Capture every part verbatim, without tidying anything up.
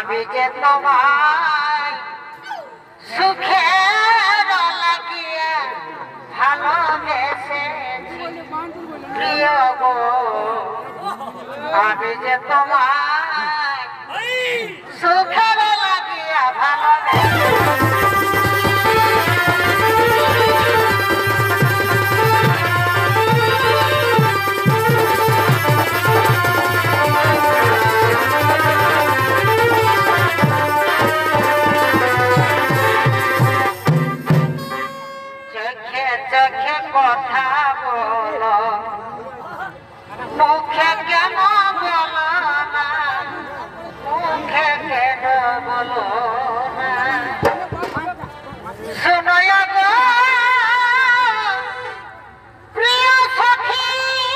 আমি যে তোমায় সুখের লাগিয়া ভালোবেসেছি প্রিয় গো, আমি যে তোমায় সুখের লাগিয়া ভালোবেসেছি। চোখে কথা বলো, মুখে কেন বলো না, মুখে কেন বলো না। শোনো গো প্রিয় সখী,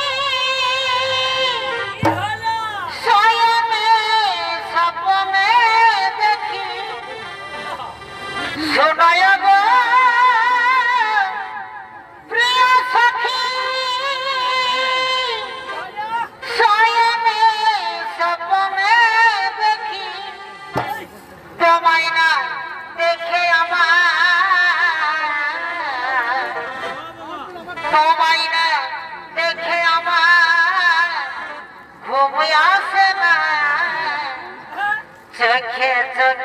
শয়নে স্বপ্নে দেখি। শোনো গো তোমায় না দেখে আমার ঘুম আসে না, চোখে চোখে